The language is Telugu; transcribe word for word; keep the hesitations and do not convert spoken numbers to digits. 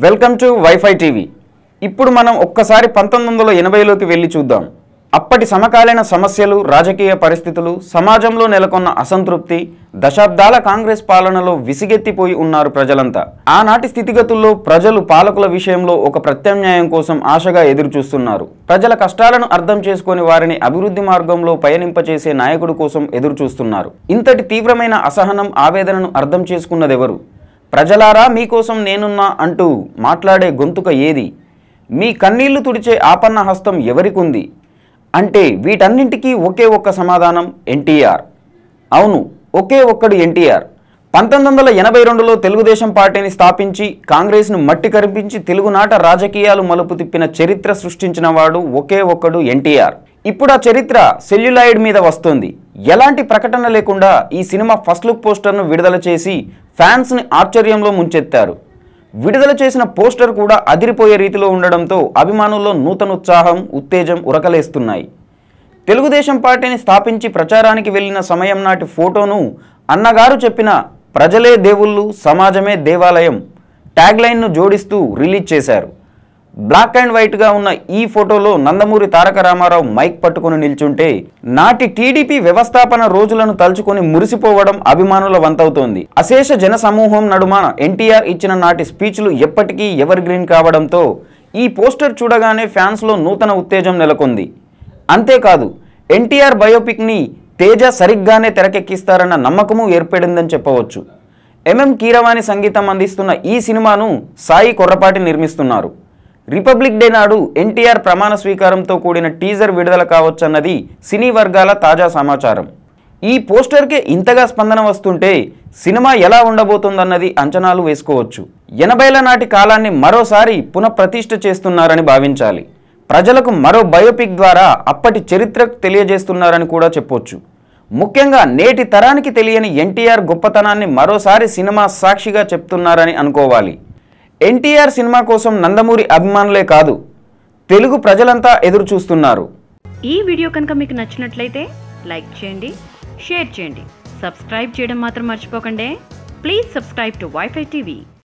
Welcome to wifi TV. ఇప్పుడు మనం ఒక్కసారి పంతొమ్మిది వందల ఎనభైలోకి వెళ్ళి చూద్దాం. అప్పటి సమకాలీన సమస్యలు, రాజకీయ పరిస్థితులు, సమాజంలో నెలకొన్న అసంతృప్తి, దశాబ్దాల కాంగ్రెస్ పాలనలో విసిగెత్తిపోయి ఉన్నారు ప్రజలంతా. ఆనాటి స్థితిగతుల్లో ప్రజలు పాలకుల విషయంలో ఒక ప్రత్యామ్నాయం కోసం ఆశగా ఎదురుచూస్తున్నారు. ప్రజల కష్టాలను అర్థం చేసుకొని వారిని అభివృద్ధి మార్గంలో పయనింపచేసే నాయకుడి కోసం ఎదురుచూస్తున్నారు. ఇంతటి తీవ్రమైన అసహనం, ఆవేదనను అర్థం చేసుకున్నదెవరు? ప్రజలారా మీకోసం నేనున్నా అంటూ మాట్లాడే గొంతుక ఏది? మీ కన్నీళ్లు తుడిచే ఆపన్న హస్తం ఎవరికుంది అంటే వీటన్నింటికీ ఒకే ఒక్క సమాధానం, ఎన్టీఆర్. అవును, ఒకే ఒక్కడు ఎన్టీఆర్. పంతొమ్మిది వందల ఎనభై రెండులో తెలుగుదేశం పార్టీని స్థాపించి కాంగ్రెస్ను మట్టి కరిపించి తెలుగునాట రాజకీయాలు మలుపు తిప్పిన చరిత్ర సృష్టించిన వాడు ఒకే ఒక్కడు ఎన్టీఆర్. ఇప్పుడు ఆ చరిత్ర సెల్యులాయిడ్ మీద వస్తుంది. ఎలాంటి ప్రకటన లేకుండా ఈ సినిమా ఫస్ట్ లుక్ పోస్టర్ను విడుదల చేసి ఫ్యాన్స్ని ఆశ్చర్యంలో ముంచెత్తారు. విడుదల చేసిన పోస్టర్ కూడా అదిరిపోయే రీతిలో ఉండడంతో అభిమానుల్లో నూతన ఉత్సాహం, ఉత్తేజం ఉరకలేస్తున్నాయి. తెలుగుదేశం పార్టీని స్థాపించి ప్రచారానికి వెళ్ళిన సమయం నాటి ఫోటోను అన్నగారు చెప్పిన ప్రజలే దేవుళ్ళు, సమాజమే దేవాలయం ట్యాగ్లైన్ను జోడిస్తూ రిలీజ్ చేశారు. బ్లాక్ అండ్ వైట్గా ఉన్న ఈ ఫోటోలో నందమూరి తారక రామారావు మైక్ పట్టుకుని నిల్చుంటే నాటి టీడీపీ వ్యవస్థాపన రోజులను తలుచుకొని మురిసిపోవడం అభిమానుల వంతవుతోంది. అశేష జన సమూహం నడుమ ఎన్టీఆర్ ఇచ్చిన నాటి స్పీచ్లు ఎప్పటికీ ఎవర్ గ్రీన్ కావడంతో ఈ పోస్టర్ చూడగానే ఫ్యాన్స్లో నూతన ఉత్తేజం నెలకొంది. అంతేకాదు, ఎన్టీఆర్ బయోపిక్ని తేజ సరిగ్గానే తెరకెక్కిస్తారన్న నమ్మకము ఏర్పడిందని చెప్పవచ్చు. ఎంఎం కీరవాణి సంగీతం అందిస్తున్న ఈ సినిమాను సాయి కొర్రపాటి నిర్మిస్తున్నారు. రిపబ్లిక్ డే నాడు ఎన్టీఆర్ ప్రమాణ స్వీకారంతో కూడిన టీజర్ విడుదల కావచ్చన్నది సినీ వర్గాల తాజా సమాచారం. ఈ పోస్టర్కే ఇంతగా స్పందన వస్తుంటే సినిమా ఎలా ఉండబోతుందన్నది అంచనాలు వేసుకోవచ్చు. ఎనభైల నాటి కాలాన్ని మరోసారి పునఃప్రతిష్ఠ చేస్తున్నారని భావించాలి. ప్రజలకు మరో బయోపిక్ ద్వారా అప్పటి చరిత్ర తెలియజేస్తున్నారని కూడా చెప్పొచ్చు. ముఖ్యంగా నేటి తరానికి తెలియని ఎన్టీఆర్ గొప్పతనాన్ని మరోసారి సినిమా సాక్షిగా చెప్తున్నారని అనుకోవాలి. ఎన్టీఆర్ సినిమా కోసం నందమూరి అభిమానులే కాదు, తెలుగు ప్రజలంతా ఎదురు చూస్తున్నారు. ఈ వీడియో కనుక మీకు నచ్చినట్లయితే లైక్ చేయండి, షేర్ చేయండి, సబ్స్క్రైబ్ చేయడం మాత్రం మర్చిపోకండి. Please subscribe to wifi TV.